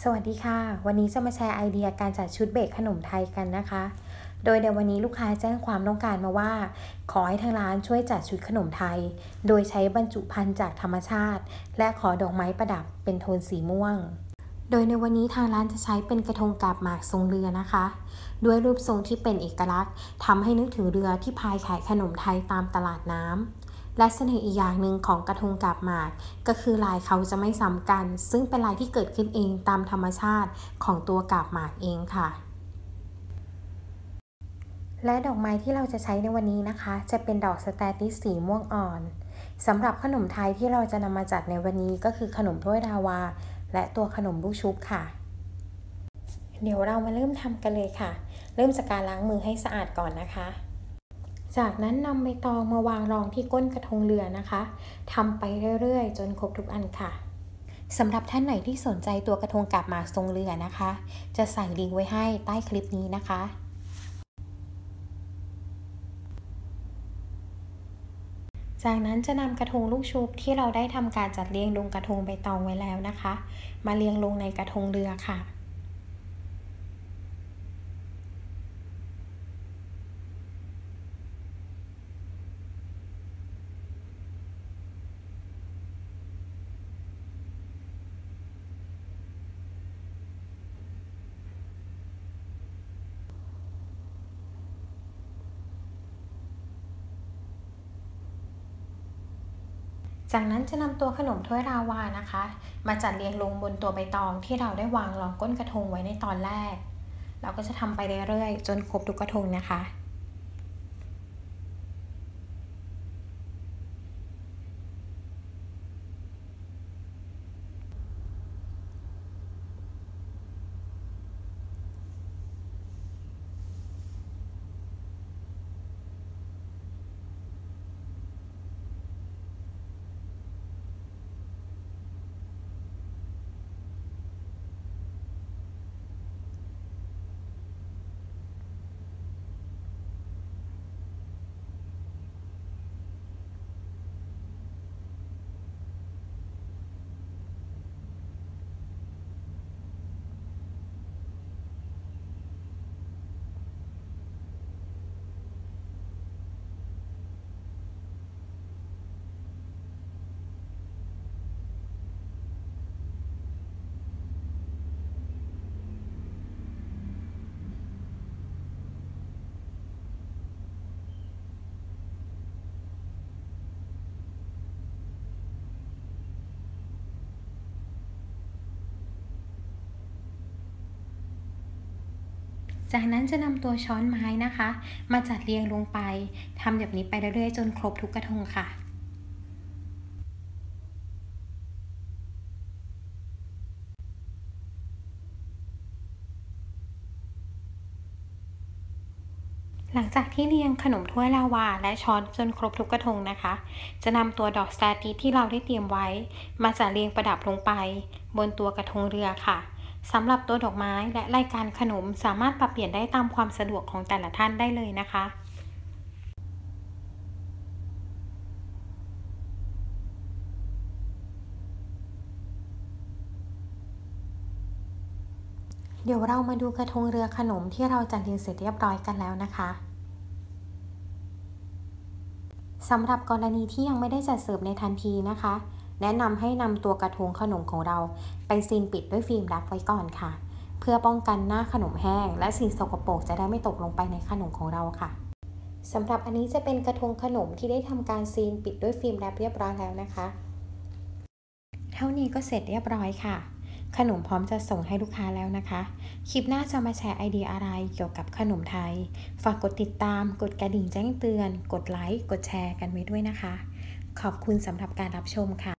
สวัสดีค่ะวันนี้จะมาแชร์ไอเดียการจัดชุดเบกขนมไทยกันนะคะโดยในวันนี้ลูกค้าแจ้งความต้องการมาว่าขอให้ทางร้านช่วยจัดชุดขนมไทยโดยใช้บรรจุภัณฑ์จากธรรมชาติและขอดอกไม้ประดับเป็นโทนสีม่วงโดยในวันนี้ทางร้านจะใช้เป็นกระทงกาบหมากทรงเรือนะคะด้วยรูปทรงที่เป็นเอกลักษณ์ทำให้นึกถึงเรือที่พายขายขนมไทยตามตลาดน้ำและเสน่ห์อีกอย่างหนึ่งของกระทงกาบหมากก็คือลายเขาจะไม่ซ้ำกันซึ่งเป็นลายที่เกิดขึ้นเองตามธรรมชาติของตัวกาบหมากเองค่ะและดอกไม้ที่เราจะใช้ในวันนี้นะคะจะเป็นดอกสแตติสสีม่วงอ่อนสำหรับขนมไทยที่เราจะนำมาจัดในวันนี้ก็คือขนมถ้วยลาวาและตัวขนมลูกชุบค่ะเดี๋ยวเรามาเริ่มทำกันเลยค่ะเริ่มจากการล้างมือให้สะอาดก่อนนะคะจากนั้นนำใบตองมาวางรองที่ก้นกระทงเรือนะคะทำไปเรื่อยๆจนครบทุกอันค่ะสำหรับท่านไหนที่สนใจตัวกระทงกาบหมากทรงเรือนะคะจะใส่ลิงก์ไว้ให้ใต้คลิปนี้นะคะจากนั้นจะนำกระทงลูกชุบที่เราได้ทำการจัดเรียงลงกระทงใบตองไว้แล้วนะคะมาเรียงลงในกระทงเรือค่ะจากนั้นจะนำตัวขนมถ้วยลาวานะคะมาจัดเรียงลงบนตัวใบตองที่เราได้วางรองก้นกระทงไว้ในตอนแรกเราก็จะทำไปเรื่อยๆจนครบทุกกระทงนะคะจากนั้นจะนำตัวช้อนไม้นะคะมาจัดเรียงลงไปทำแบบนี้ไปเรื่อยๆจนครบทุกกระทงค่ะหลังจากที่เรียงขนมถ้วยลาวาและช้อนจนครบทุกกระทงนะคะจะนำตัวดอกสแตติสที่เราได้เตรียมไว้มาจัดเรียงประดับลงไปบนตัวกระทงเรือค่ะสำหรับตัวดอกไม้และรายการขนมสามารถปรับเปลี่ยนได้ตามความสะดวกของแต่ละท่านได้เลยนะคะเดี๋ยวเรามาดูกระทงเรือขนมที่เราจัดเรียงเสร็จเรียบร้อยกันแล้วนะคะสำหรับกรณีที่ยังไม่ได้จัดเสิร์ฟในทันทีนะคะแนะนำให้นำตัวกระทงขนมของเราไปซีลปิดด้วยฟิล์มแรปไว้ก่อนค่ะเพื่อป้องกันหน้าขนมแห้งและสิ่งสกปรกจะได้ไม่ตกลงไปในขนมของเราค่ะสำหรับอันนี้จะเป็นกระทงขนมที่ได้ทำการซีลปิดด้วยฟิล์มแรปเรียบร้อยแล้วนะคะเท่านี้ก็เสร็จเรียบร้อยค่ะขนมพร้อมจะส่งให้ลูกค้าแล้วนะคะคลิปหน้าจะมาแชร์ไอเดียอะไรเกี่ยวกับขนมไทยฝากกดติดตามกดกระดิ่งแจ้งเตือนกดไลค์กดแชร์กันไว้ด้วยนะคะขอบคุณสำหรับการรับชมค่ะ